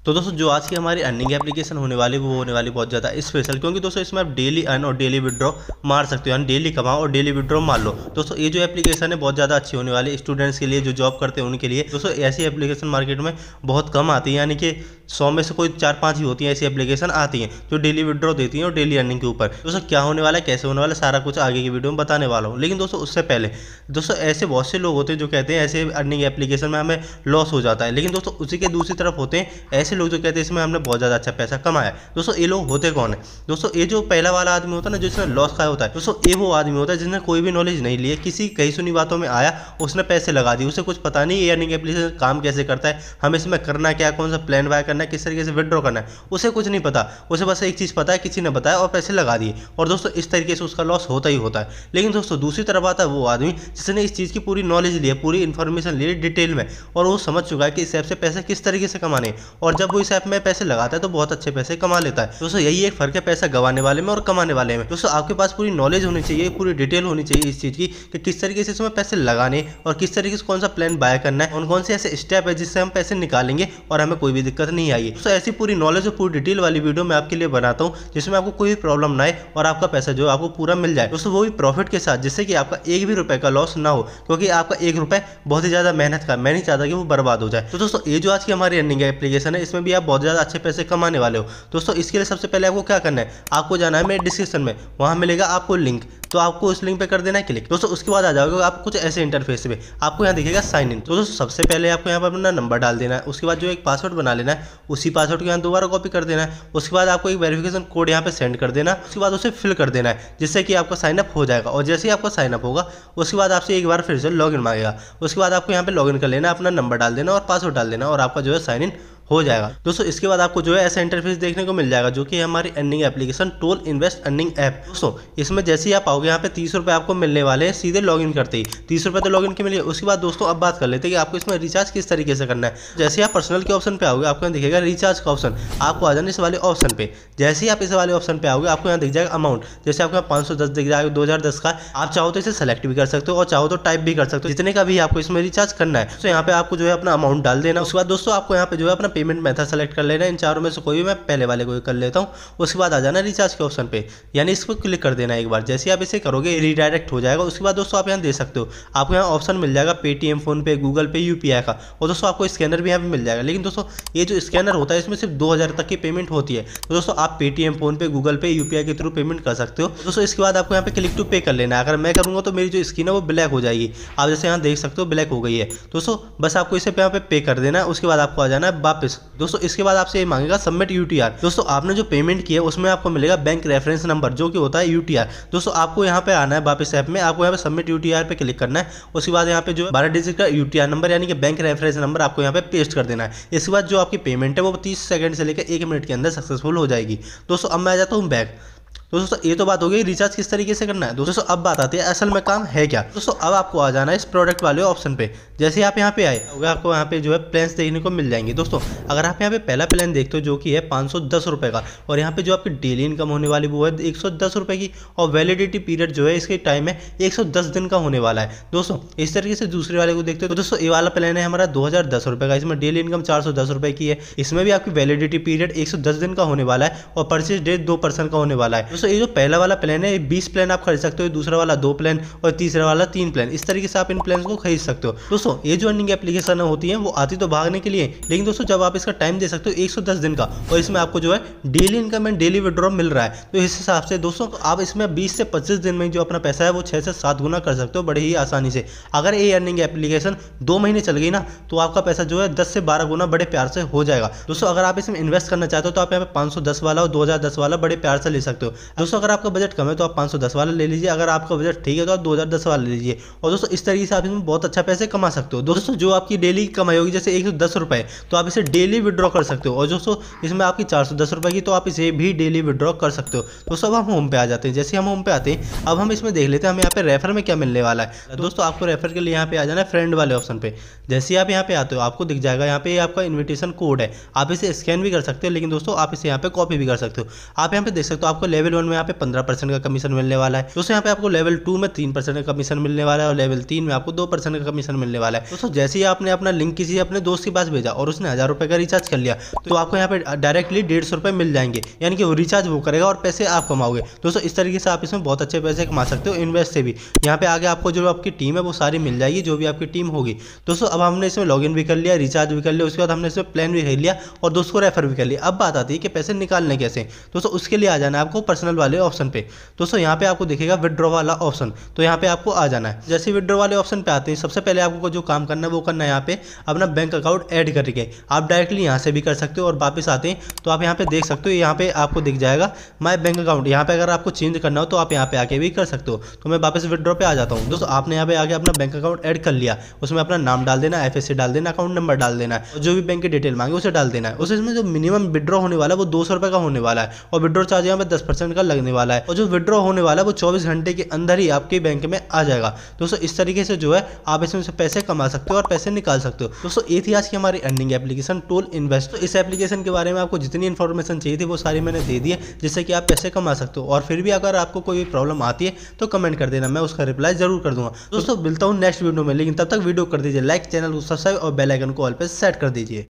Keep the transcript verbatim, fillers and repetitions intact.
तो दोस्तों जो आज की हमारी अर्निंग एप्लीकेशन होने वाली वो होने वाली बहुत ज़्यादा स्पेशल, क्योंकि दोस्तों इसमें आप डेली अर्न और डेली विड्रॉ मार सकते हो, यानी डेली कमाओ और डेली विड्रॉ मार लो। दोस्तों ये जो एप्लीकेशन है बहुत ज़्यादा अच्छी होने वाली स्टूडेंट्स के लिए, जो जॉब करते हैं उनके लिए। दोस्तों ऐसी एप्लीकेशन मार्केट में बहुत कम आती है, यानी कि सौ में से कोई चार पाँच ही होती हैं ऐसी एप्लीकेशन आती हैं जो डेली विड्रॉ देती हैं और डेली अर्निंग के ऊपर। दोस्तों क्या होने वाला है, कैसे होने वाला है, सारा कुछ आगे की वीडियो में बताने वाला हूँ। लेकिन दोस्तों उससे पहले दोस्तों ऐसे बहुत से लोग होते हैं जो कहते हैं ऐसे अर्निंग एप्लीकेशन में हमें लॉस हो जाता है, लेकिन दोस्तों उसी के दूसरी तरफ होते हैं ऐसे लोग जो कहते हैं इसमें हमने बहुत ज़्यादा अच्छा पैसा कमाया। दोस्तों ये लोग होते कौन है? दोस्तों ये जो पहला वाला आदमी होता है ना, जिसने लॉस खाया होता है, दोस्तों ये वो आदमी होता है जिसने कोई भी नॉलेज नहीं ली है, किसी कहीं सुनी बातों में आया, उसने पैसे लगा दिए, उसे कुछ पता नहीं ये अर्निंग एप्लीकेशन काम कैसे करता है, हमें इसमें करना क्या, कौन सा प्लान बाय करना है, किस तरीके से विड्रॉ करना है, उसे कुछ नहीं पता। उसे बस एक चीज़ पता है, किसी ने बताया और पैसे लगा दिए, और दोस्तों इस तरीके से उसका लॉस होता ही होता है। लेकिन दोस्तों दूसरी तरफ आता है वो आदमी जिसने इस चीज़ की पूरी नॉलेज ली है, पूरी इन्फॉर्मेशन ली है डिटेल में, और वो समझ चुका है कि इस ऐप से पैसे किस तरीके से कमाने, और जब वो इस ऐप में पैसे लगाता है तो बहुत अच्छे पैसे कमा लेता है। दोस्तों यही एक फर्क है पैसा गंवाने वाले में और कमाने वाले में। दोस्तों आपके पास पूरी नॉलेज होनी चाहिए, पूरी डिटेल होनी चाहिए इस चीज़ की कि किस तरीके से इसमें पैसे लगाने और किस तरीके से कौन सा प्लान बाय करना है, कौन कौन से ऐसे स्टेप है जिससे हम पैसे निकालेंगे और हमें कोई भी दिक्कत नहीं आएगी। दोस्तों ऐसी पूरी नॉलेज और पूरी डिटेल वाली वीडियो मैं आपके लिए बनाता हूँ जिसमें आपको कोई भी प्रॉब्लम ना आए और आपका पैसा जो है आपको पूरा मिल जाए। दोस्तों वो भी प्रॉफिट के साथ, जिससे कि आपका एक भी रुपए का लॉस ना हो, क्योंकि आपका एक रुपए बहुत ही ज़्यादा मेहनत का, मैं नहीं चाहता कि वो बर्बाद हो जाए। तो दोस्तों ये जो आज की हमारी अर्निंग एप्लीकेशन है इसमें भी आप बहुत ज़्यादा अच्छे पैसे कमाने वाले हो। दोस्तों इसके लिए सबसे पहले आपको क्या करना है, आपको जाना है मेरे डिस्क्रिप्शन में, वहाँ मिलेगा आपको लिंक, तो आपको उस लिंक पे कर देना है क्लिक। दोस्तों उसके बाद आ जाओगे आप कुछ ऐसे इंटरफेस पे, आपको यहाँ दिखेगा साइन इन। तो दोस्तों सबसे पहले आपको यहाँ पर अपना नंबर डाल देना है, उसके बाद जो एक पासवर्ड बना लेना है, उसी पासवर्ड को यहाँ दोबारा कॉपी कर देना है। उसके बाद आपको एक वेरिफिकेशन कोड यहाँ पे सेंड कर देना, उसके बाद उसे फिल कर देना है, जिससे कि आपका साइनअप हो जाएगा। और जैसे ही आपका साइनअप होगा उसके बाद आपसे एक बार फिर से लॉगिन मांगेगा, उसके बाद आपको यहाँ पे लॉगिन कर लेना, अपना नंबर डाल देना और पासवर्ड डाल देना, और आपका जो है साइन इन हो जाएगा। दोस्तों इसके बाद आपको जो है ऐसा इंटरफेस देखने को मिल जाएगा जो कि हमारी earning application toll invest earning app. दोस्तों इसमें जैसे ही आप आओगे यहाँ पे तीस रुपये आपको मिलने वाले हैं सीधे लॉगिन करते ही, तीस रुपये तो लॉगिन के मिले। उसके बाद दोस्तों अब बात कर लेते हैं कि आपको इसमें रिचार्ज किस तरीके से करना है। जैसे आप पर्सनल के ऑप्शन पे आओगे आपको यहाँ दिखेगा रिचार्ज का ऑप्शन, आपको आ जाना इस वाले ऑप्शन पे। जैसे ही आप इस वाले ऑप्शन पे आओगे आपको यहाँ दिख जाएगा अमाउंट, जैसे आपको यहाँ पाँच सौ दस दिख जाएगा, दो हज़ार दस का। आप चाहो तो इसे सेलेक्ट भी कर सकते हो और चाहो तो टाइप भी कर सकते हो जितने का भी आपको इसमें रिचार्ज करना है। तो यहाँ पे आपको जो है अपना अमाउंट डाल देना। उसके बाद दोस्तों आपको यहाँ पे जो है अपना पेमेंट मेथड सेलेक्ट कर लेना, इन चारों में से कोई भी, मैं पहले वाले को कर लेता हूँ। उसके बाद आ जाना रिचार्ज के ऑप्शन पे, यानी इस पर क्लिक कर देना एक बार। जैसे आप इसे करोगे रीडायरेक्ट हो जाएगा। उसके बाद दोस्तों आप यहाँ दे सकते हो, आपको यहाँ ऑप्शन मिल जाएगा Paytm, PhonePe, Google Pay, UPI का, और दोस्तों आपको स्कैनर भी यहाँ पे मिल जाएगा। लेकिन दोस्तों ये जो स्कैनर होता है इसमें सिर्फ दो हज़ार तक की पेमेंट होती है, तो दोस्तों आप Paytm, PhonePe, Google Pay, UPI के थ्रू पेमेंट कर सकते हो। दोस्तों इसके बाद आपको यहाँ पे क्लिक टू पे कर लेना है। अगर मैं करूँगा तो मेरी जो स्क्रीन है वो ब्लैक हो जाएगी, आप जैसे यहाँ देख सकते हो ब्लैक हो गई है। दोस्तों बस आपको इसे यहाँ पे पे कर देना है। उसके बाद आपको आ जाना है वापस। दोस्तों इसके बाद आपसे ये मांगेगा सबमिट यूटीआर। दोस्तों आपने जो पेमेंट किया है उसमें आपको मिलेगा बैंक रेफरेंस नंबर जो कि होता है यूटीआर। दोस्तों आपको यहाँ पे आना है वापस ऐप में, आपको यहाँ पे सबमिट यूटीआर पे क्लिक करना है। उसके बाद यहाँ पे जो बारह डिजिट का यूटीआर नंबर यानी कि बैंक रेफरेंस नंबर आपको यहाँ पे पेस्ट कर देना है। इसके बाद जो आपकी पेमेंट है वो तीस सेकंड से लेकर एक मिनट के अंदर सक्सेसफुल हो जाएगी। दोस्तों अब मैं आ जाता हूँ बैक। तो दोस्तों ये तो बात हो गई रिचार्ज किस तरीके से करना है। दोस्तों अब बात आती है असल में काम है क्या। दोस्तों अब आपको आ जाना है इस प्रोडक्ट वाले ऑप्शन पे। जैसे आप यहाँ पे आए होगा आपको यहाँ पे जो है प्लान्स देखने को मिल जाएंगे। दोस्तों अगर आप यहाँ पे पहला प्लान देखते हो जो कि है पाँच सौ दस रुपये का, और यहाँ पे जो आपकी डेली इनकम होने वाली वो है एक सौ दस रुपये की, और वैलिडिटी पीरियड जो है इसके टाइम है एक सौ दस दिन का होने वाला है। दोस्तों इस तरीके से दूसरे वाले को देखते हो तो दोस्तों ये वाला प्लान है हमारा दो हज़ार दस रुपये का, इसमें डेली इनकम चार सौ दस रुपये की है, इसमें भी आपकी वैलिडिटी पीरियड एक सौ दस दिन का होने वाला है, और परचेज डेट दो परसेंट का होने वाला है। दोस्तों ये जो पहला वाला प्लान है बीस प्लान आप खरीद सकते हो, दूसरा वाला दो प्लान और तीसरा वाला तीन प्लान, इस तरीके से आप इन प्लान को खरीद सकते हो। दोस्तों ये जो अर्निंग एप्लीकेशन होती है वो आती तो भागने के लिए, लेकिन दोस्तों जब आप इसका टाइम दे सकते हो एक सौ दस दिन का, और इसमें आपको जो है daily income and daily withdraw मिल रहा है, तो इस हिसाब से दोस्तों आप इसमें बीस से पच्चीस दिन में जो अपना पैसा है वो छह से सात गुना कर सकते हो बड़े ही आसानी से। अगर ये अर्निंग एप्लीकेशन दो महीने चल गई ना तो आपका पैसा जो है दस से बारह गुना बड़े प्यार से हो जाएगा। दोस्तों अगर आप इसमें इन्वेस्ट करना चाहते हो तो आप यहाँ पे पाँच सौ दस वाला और दो हज़ार दस वाला बड़े प्यार से ले सकते हो। दोस्तों अगर आपका बजट कम है तो आप पाँच सौ दस वाला ले लीजिए, अगर आपका बजट ठीक है तो आप दो हज़ार दस वाला ले लीजिए, और दोस्तों इस तरीके से आप इसमें बहुत अच्छा पैसे कमा सकते हो। दोस्तों जो आपकी डेली कमाई होगी जैसे एक सौ दस रुपये तो आप इसे डेली विड्रॉ कर सकते हो, और दोस्तों इसमें आपकी चार सौ दस रुपये की तो आप इसे भी डेली विड्रॉ कर सकते हो। दोस्तों अब हम होम पे आ जाते हैं। जैसे हम होम पे आते हैं अब हम इसमें देख लेते हैं हमें यहाँ पे रेफर में क्या मिलने वाला है। दोस्तों आपको रेफर के लिए यहाँ पे आ जाना है फ्रेंड वाले ऑप्शन पे। जैसे ही आप यहाँ पे आते हो आपको दिख जाएगा यहाँ पे आपका इन्विटेशन कोड है, आप इसे स्कैन भी कर सकते हो, लेकिन दोस्तों आप इसे यहाँ पे कॉपी भी कर सकते हो। आप यहाँ पे देख सकते हो आपको लेवल वन में यहाँ पे पंद्रह परसेंट का कमीशन मिलने वाला है दोस्तों। यहाँ पे आपको लेवल टू में तीन परसेंट का कमीशन मिलने वाला है और लेवल तीन में आपको दो परसेंट का कमीशन मिलने वाला है दोस्तों। जैसे ही आपने अपना लिंक किसी अपने दोस्त के पास भेजा और उसने हजार रुपए का रिचार्ज कर लिया तो आपको यहाँ पे डायरेक्टली डेढ़ सौ रुपए मिल जाएंगे, यानी कि वो रिचार्ज वो करेगा और पैसे आप कमाओगे दोस्तों। इस तरीके से आप इसमें बहुत अच्छे पैसे कमा सकते हो इन्वेस्ट से भी। यहाँ पे आगे आपको जो आपकी टीम है वो सारी मिल जाएगी, जो भी आपकी टीम होगी दोस्तों। अब हमने इसमें लॉगिन भी कर लिया, रिचार्ज भी कर लिया, उसके बाद हमने इसमें प्लान भी खरीद लिया और दोस्तों को रेफर भी कर लिया। अब बात आती है कि पैसे निकालने कैसे दोस्तों। उसके लिए आ जाना है आपको पर्सनल वाले ऑप्शन पे दोस्तों। यहाँ पे आपको दिखेगा विड्रॉ वाला ऑप्शन, तो यहाँ पे आपको आ जाना है। जैसे विड्रॉ वाले ऑप्शन पे आते हैं सबसे पहले आपको जो काम करना है वो करना है यहाँ पे अपना बैंक अकाउंट ऐड करके। आप डायरेक्टली यहाँ से भी कर सकते हो और वापस आते हैं तो आप यहाँ पे देख सकते हो, यहाँ पे आपको दिख जाएगा माय बैंक अकाउंट। यहाँ पे अगर आपको चेंज करना हो तो आप यहाँ पे आके भी कर सकते हो। तो मैं वापस विड्रॉ पे आ जाता हूँ दोस्तों। आपने यहाँ पे आके अपना बैंक अकाउंट ऐड कर लिया, उसमें अपना नाम डाल देना, एफएससी डाल देना, अकाउंट नंबर डाल देना है और जो भी बैंक की डिटेल मांगे उसे डाल देना है। उस इसमें जो मिनिमम विड्रॉ होने वाला है वो दो सौ रुपए का होने वाला है और विड्रॉ चार्ज यहाँ पे दस परसेंट का लगने वाला है और जो विड्रॉ होने वाला है वो चौबीस घंटे के अंदर ही आपके बैंक में आ जाएगा दोस्तों। इस तरीके से जो है आप इसमें से पैसे कमा सकते हो और पैसे निकाल सकते हो दोस्तों। ये थी आज की हमारी अर्निंग एप्लीकेशन टोल इन्वेस्ट। तो इस एप्लीकेशन के बारे में आपको जितनी इन्फॉर्मेशन चाहिए थी वो सारी मैंने दे दी है, जिससे कि आप पैसे कमा सकते हो। और फिर भी अगर आपको कोई प्रॉब्लम आती है तो कमेंट कर देना, मैं उसका रिप्लाई जरूर कर दूंगा दोस्तों। मिलता हूँ नेक्स्ट वीडियो में, लेकिन तब तक वीडियो कर दीजिए लाइक, चैनल को सब्सक्राइब और बेल आइकन को ऑल पे सेट कर दीजिए।